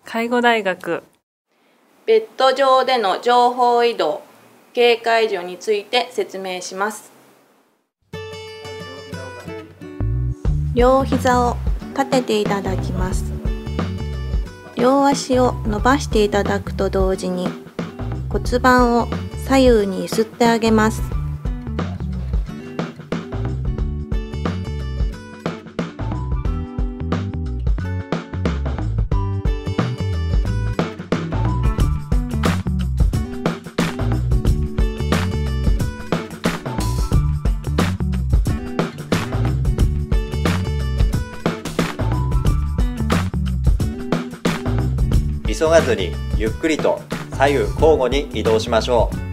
介護大学。 ベッド上での情報移動、警戒所について説明します。両膝を立てていただきます。両足を伸ばしていただくと同時に骨盤を左右に揺すってあげます。 急がずにゆっくりと左右交互に移動しましょう。